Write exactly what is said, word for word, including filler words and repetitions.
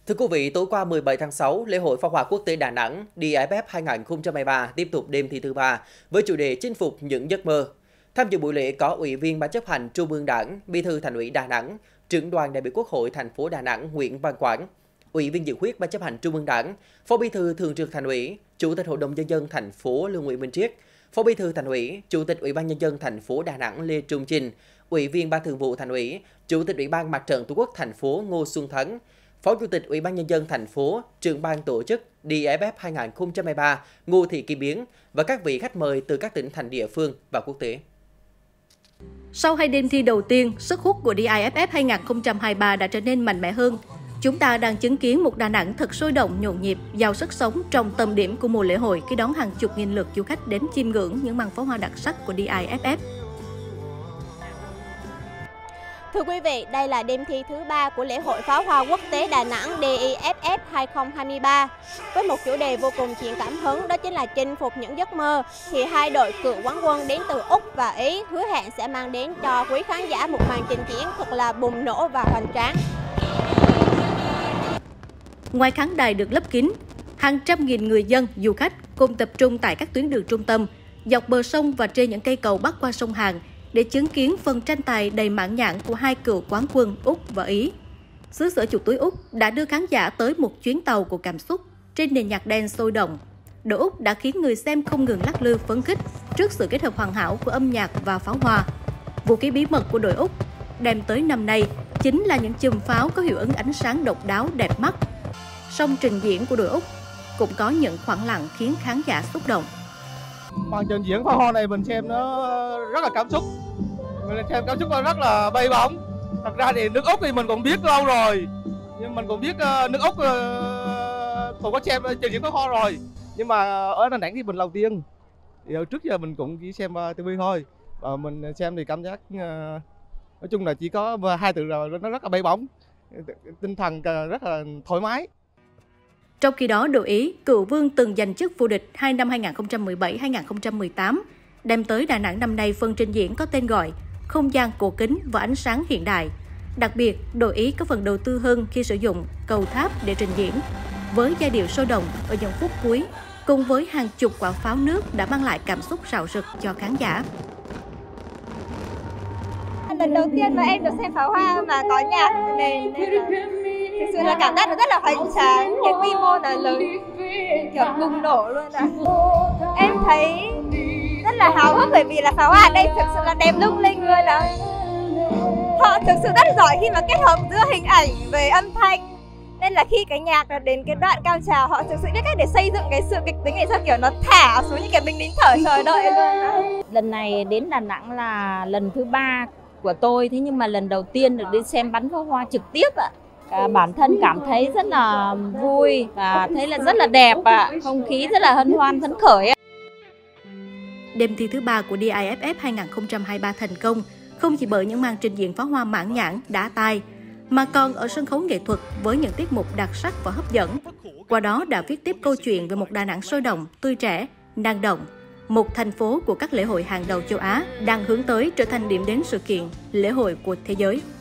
Thưa quý vị, tối qua mười bảy tháng sáu, lễ hội pháo hoa quốc tế Đà Nẵng đê i ép ép hai không hai ba tiếp tục đêm thi thứ ba với chủ đề chinh phục những giấc mơ. Tham dự buổi lễ có Ủy viên Ban chấp hành Trung ương Đảng, Bí thư Thành ủy Đà Nẵng, Trưởng đoàn đại biểu Quốc hội thành phố Đà Nẵng Nguyễn Văn Quảng, Ủy viên dự khuyết Ban chấp hành Trung ương Đảng, Phó Bí thư Thường trực Thành ủy, Chủ tịch Hội đồng nhân dân thành phố Lương Nguyễn Minh Triết, Phó Bí thư Thành ủy, Chủ tịch Ủy ban nhân dân thành phố Đà Nẵng Lê Trung Chinh, Ủy viên Ban Thường vụ Thành ủy, Chủ tịch Ủy ban Mặt trận Tổ quốc thành phố Ngô Xuân Thắng, Phó Chủ tịch Ủy ban nhân dân thành phố, Trưởng ban tổ chức đê i ép ép hai không hai ba Ngô Thị Kim Biến và các vị khách mời từ các tỉnh thành địa phương và quốc tế. Sau hai đêm thi đầu tiên, sức hút của đê i ép ép hai không hai ba đã trở nên mạnh mẽ hơn. Chúng ta đang chứng kiến một Đà Nẵng thật sôi động, nhộn nhịp, giàu sức sống trong tâm điểm của mùa lễ hội khi đón hàng chục nghìn lượt du khách đến chiêm ngưỡng những màn pháo hoa đặc sắc của đê i ép ép. Thưa quý vị, đây là đêm thi thứ ba của lễ hội pháo hoa quốc tế Đà Nẵng đê i ép ép hai không hai ba. Với một chủ đề vô cùng truyền cảm hứng, đó chính là chinh phục những giấc mơ, thì hai đội cựu quán quân đến từ Úc và Ý hứa hẹn sẽ mang đến cho quý khán giả một màn trình diễn thật là bùng nổ và hoành tráng. Ngoài khán đài được lấp kín, hàng trăm nghìn người dân, du khách cùng tập trung tại các tuyến đường trung tâm, dọc bờ sông và trên những cây cầu bắc qua sông Hàn để chứng kiến phần tranh tài đầy mãn nhãn của hai cựu quán quân Úc và Ý. Xứ sở chuột túi Úc đã đưa khán giả tới một chuyến tàu của cảm xúc trên nền nhạc đen sôi động. Đội Úc đã khiến người xem không ngừng lắc lư phấn khích trước sự kết hợp hoàn hảo của âm nhạc và pháo hoa. Vũ khí bí mật của đội Úc đem tới năm nay chính là những chùm pháo có hiệu ứng ánh sáng độc đáo đẹp mắt. Song trình diễn của đội Úc cũng có những khoảng lặng khiến khán giả xúc động. Màn trình diễn pháo hoa này mình xem nó rất là cảm xúc, mình xem cảm xúc nó rất là bay bổng. Thật ra thì nước Úc thì mình cũng biết lâu rồi, nhưng mình cũng biết uh, nước Úc uh, cũng có xem trình diễn pháo hoa rồi, nhưng mà ở Đà Nẵng thì mình lần tiên. Thì trước giờ mình cũng chỉ xem uh, ti vi thôi, và mình xem thì cảm giác uh, nói chung là chỉ có hai từ rồi, nó rất là bay bổng, tinh thần rất là thoải mái. Trong khi đó, đội Ý, cựu vương từng giành chức vô địch hai năm hai không một bảy hai không một tám, đem tới Đà Nẵng năm nay phần trình diễn có tên gọi không gian cổ kính và ánh sáng hiện đại. Đặc biệt, đội Ý có phần đầu tư hơn khi sử dụng cầu tháp để trình diễn. Với giai điệu sôi động ở những phút cuối, cùng với hàng chục quả pháo nước đã mang lại cảm xúc rạo rực cho khán giả. Lần đầu tiên mà em được xem pháo hoa mà có nhạc nền nên là thực sự là cảm giác nó rất là hoành tráng, cái quy mô là lớn, kiểu bùng nổ luôn ạ. Em thấy rất là háo hức bởi vì là pháo hoa ở đây thực sự là đẹp lung linh luôn ạ. Họ thực sự rất giỏi khi mà kết hợp giữa hình ảnh với âm thanh, nên là khi cái nhạc đến cái đoạn cao trào họ thực sự biết cách để xây dựng cái sự kịch tính để sao kiểu nó thả xuống những cái mình nín thở chờ đợi luôn ạ. Lần này đến Đà Nẵng là lần thứ ba của tôi, thế nhưng mà lần đầu tiên được đi xem bắn pháo hoa trực tiếp ạ. À, bản thân cảm thấy rất là vui và thấy là rất là đẹp ạ, không khí rất là hân hoan phấn khởi ạ. Đêm thi thứ ba của đê i ép ép hai không hai ba thành công không chỉ bởi những màn trình diễn pháo hoa mãn nhãn đã tai, mà còn ở sân khấu nghệ thuật với những tiết mục đặc sắc và hấp dẫn. Qua đó đã viết tiếp câu chuyện về một Đà Nẵng sôi động, tươi trẻ, năng động, một thành phố của các lễ hội hàng đầu châu Á đang hướng tới trở thành điểm đến sự kiện lễ hội của thế giới.